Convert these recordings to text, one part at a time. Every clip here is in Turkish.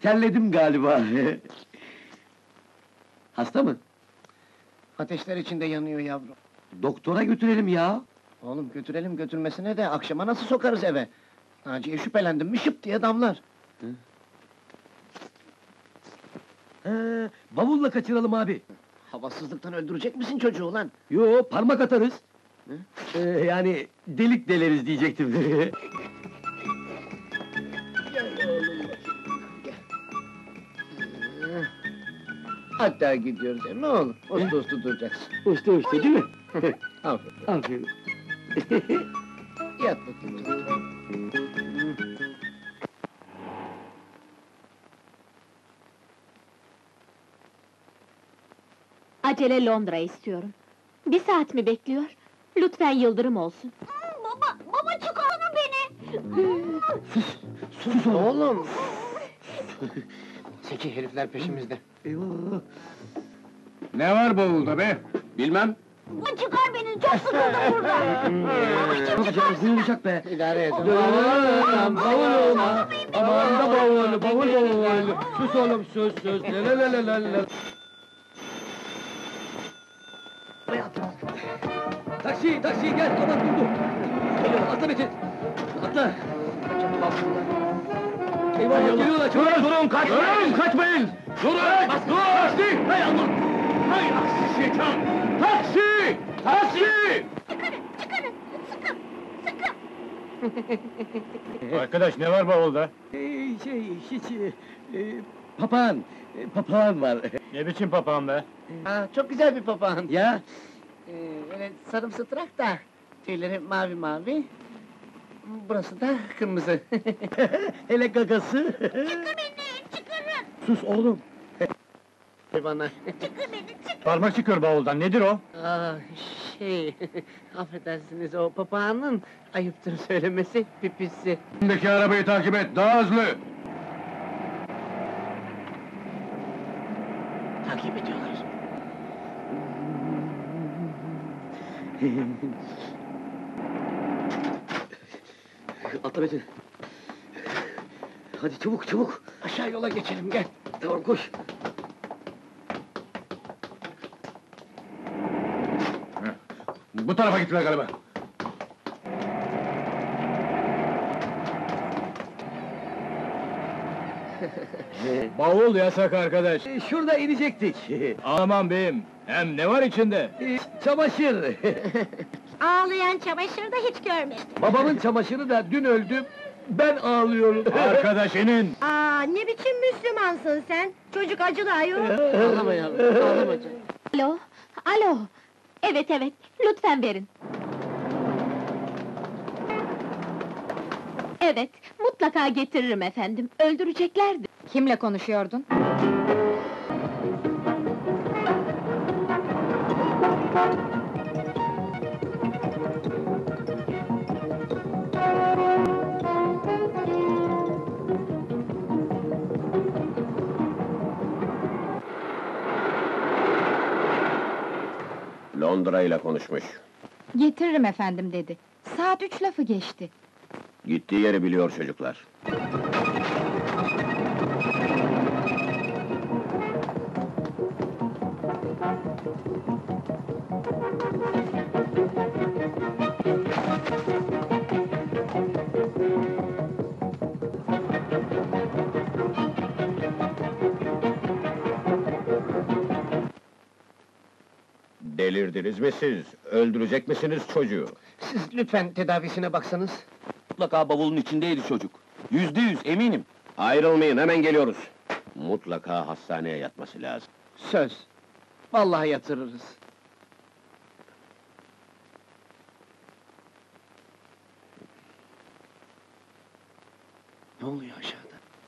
terledim galiba. Hasta mı? Ateşler içinde yanıyor yavrum. Doktora götürelim ya. Oğlum götürelim götürmesine de akşama nasıl sokarız eve? Naciye şüphelendim mi şıp diye damlar. Bavulla kaçıralım abi. Havasızlıktan öldürecek misin çocuğu lan? Yo, parmak atarız. Yani delik deleriz diyecektim. Gel oğlum bakayım, gel. Hatta gidiyoruz ne oğlum? Uslu uslu duracaksın. Usta usta değil mi? Aferin. Aferin. Yat bakayım çocuğum. Acele Londra istiyorum. 1 saat mi bekliyor? Lütfen yıldırım olsun. Baba çıkarın beni! Sus oğlum! Zeki herifler peşimizde. Eyvah! Ne var bavulda be? Bilmem. Çıkar beni, çok sıkıldım burada! Ne yapacağız? Ne olacak be? İdare et. Dönüm bavuluma, aman da bavul, bavul. Sus oğlum, sus. La. Taksi, gel, aman durdu. Geliyor, atla Metin. Atla. Eyvah, geliyorlar, Durun, kaçmayın! Durun! Dur! Taksi! Hay Allah! Hay aksi şeytan! Taksi! Taksi! Çıkarın, sıkın! Arkadaş ne var bavulda? Papağan var. Ne biçim papağan be? Ha, çok güzel bir papağan. Ya, Öyle sarımsıtrak da, tüyleri mavi mavi. Burası da kırmızı. hele gagası. Çıkarın! Sus oğlum. Bana. Parmak çıkıyor bavuldan, nedir o? Şey, affedersiniz o papağanın ayıptır söylemesi pipisi. Önündeki arabayı takip et, daha hızlı! Takip ediyorlar. Atla Metin. Hadi çabuk. Aşağı yola geçelim gel. Tamam koş. Bu tarafa gittiler galiba. Bavul yasak arkadaş. Şurada inecektik. Aman beyim, hem ne var içinde? Çamaşır. Ağlayan çamaşır da hiç görmedim. Babamın çamaşırı da dün öldü. Ben ağlıyorum. Arkadaş inin! Aa, ne biçim Müslümansın sen? Çocuk acılı ayol. Ağlama yavrum, ağlama canım. Alo! Evet, lütfen verin. Evet, mutlaka getiririm efendim. Öldüreceklerdi. Kimle konuşuyordun? Londra ile konuşmuş. Getiririm efendim dedi. Saat 3 lafı geçti. Gittiği yeri biliyor çocuklar. Delirdiniz mi siz? Öldürecek misiniz çocuğu? Siz lütfen tedavisine baksanız. Mutlaka bavulun içindeydi çocuk. %100 eminim. Ayrılmayın, hemen geliyoruz. Mutlaka hastaneye yatması lazım. Söz. Vallahi yatırırız. Ne oluyor aşağıda?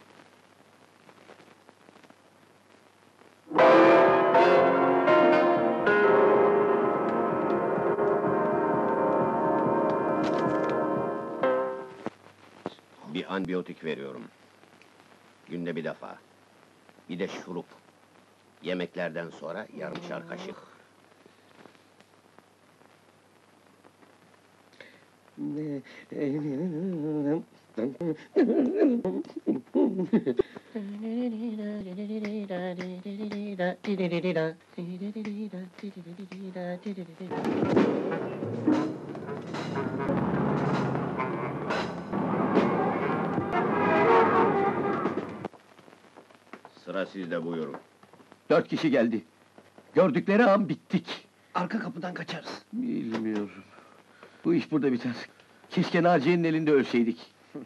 Bir antibiyotik veriyorum. Günde bir defa. Bir de şurup. Yemeklerden sonra yarımşar kaşık. Sıra sizde, buyurun. 4 kişi geldi. Gördükleri an bittik. Arka kapıdan kaçarız. Bilmiyorum. Bu iş burada biter. Keşke Naciye'nin elinde ölseydik.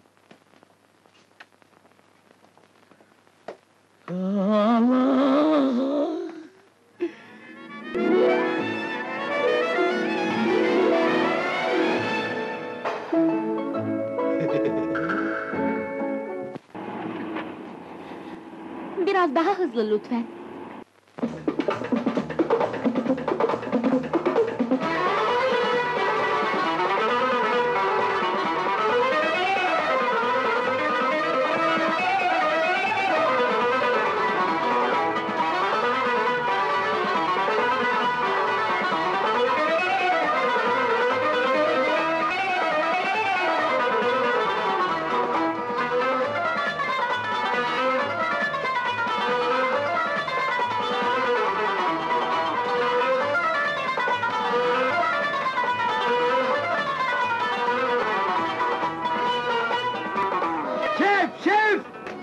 Allah! Biraz daha hızlı lütfen. Şef, şef!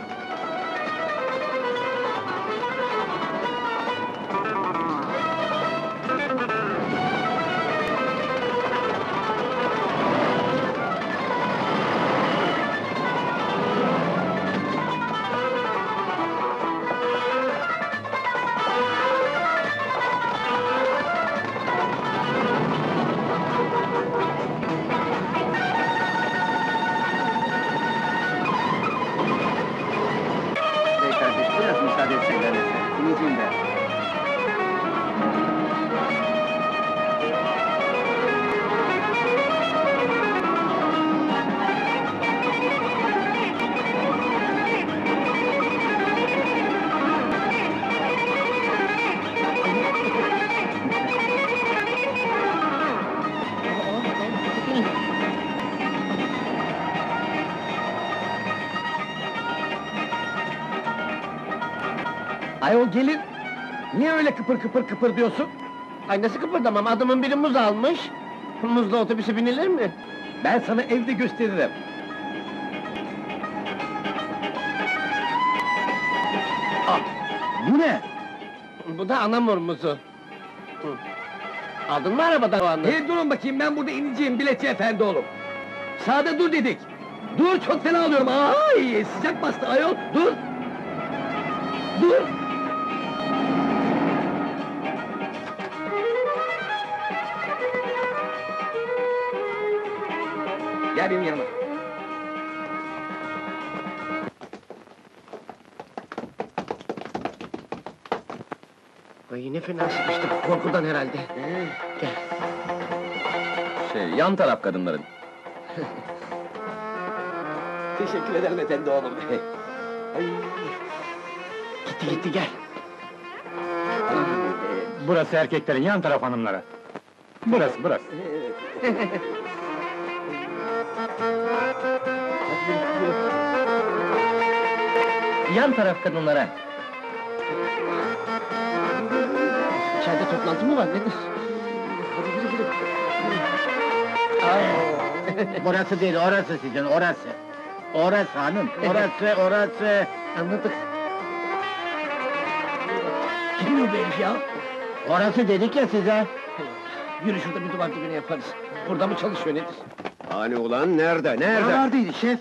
Bey kardeş, biraz müsaade etseler yeter. İyiciyim ben. Ayol gelin! Niye öyle kıpır kıpır kıpır diyorsun? Ay nasıl kıpırdamam, adamın biri muz almış. Muzla otobüse binilir mi? Ben sana evde gösteririm. Ah, bu ne? Bu da anamur muzu. Hı. Aldın mı arabadan o anda? Hey durun bakayım, ben burada ineceğim biletçi efendi oğlum. Sağda dur dedik. Dur, çok fena alıyorum. Ay, sıcak bastı ayol, dur! Dur! Gel benim yanıma. Ay ne fena sıkıştık, korkudan herhalde. Gel. Yan taraf kadınların. Teşekkür ederim efendi oğlum. Ay. Gitti gitti gel. Burası erkeklerin, yan taraf hanımlara. Burası. Yan taraf kadınlara. İçeride toplantı mı var nedir? Burası değil, orası sizin, orası. Orası hanım, orası. Anladık. Gitmiyor bu herif ya. Orası dedik ya size. Yürü şurada bir duvar dibine yaparız. Burada mı çalışıyor nedir? Hani ulan, nerede, nerede? Buralardaydı şef.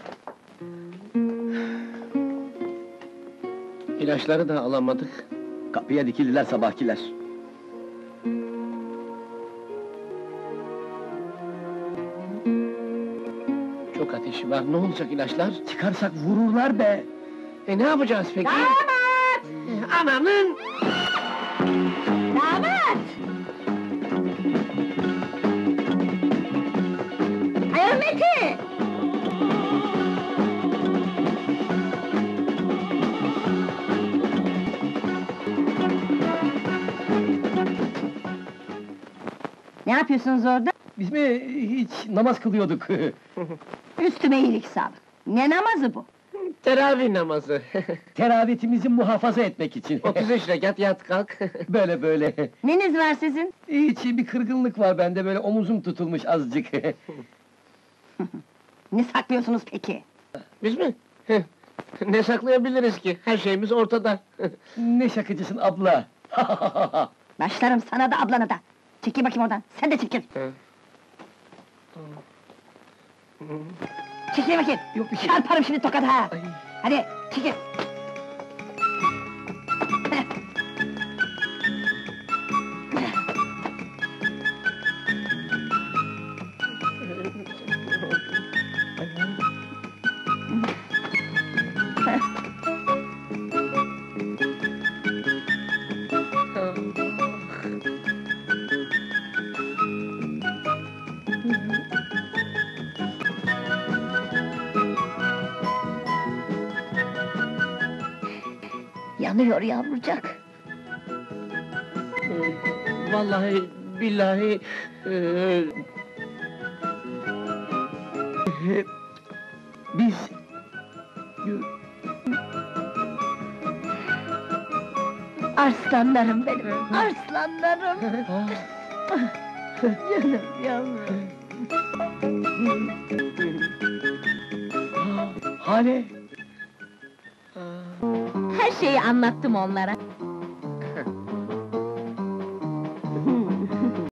İlaçları da alamadık. Kapıya dikildiler sabahkiler. Çok ateşi var, ne olacak ilaçlar? Çıkarsak vururlar be! Ne yapacağız peki? Damat! Ananın! Damat! Ayol Mete! Ne yapıyorsunuz orada? Biz mi hiç namaz kılıyorduk? Üstüme iyilik sağlık. Ne namazı bu? Teravih namazı. Teravetimizi muhafaza etmek için. 33 rekat yat kalk. Böyle böyle. Neniz var sizin? Hiç bir kırgınlık var bende, böyle omuzum tutulmuş azıcık. Ne saklıyorsunuz peki? Biz mi? Ne saklayabiliriz ki? Her şeyimiz ortada. Ne şakacısın abla! Başlarım sana da ablana da. Çekil bakayım oradan, sen de çekil. Çekil bakayım. Yok bir şey. Çarparım şimdi tokadı ha. Ay. Hadi, çekil. Yanıyor yavrucak. Vallahi, billahi... Biz... Arslanlarım benim, arslanlarım. Canım yavrum. Hale! Her şeyi anlattım onlara.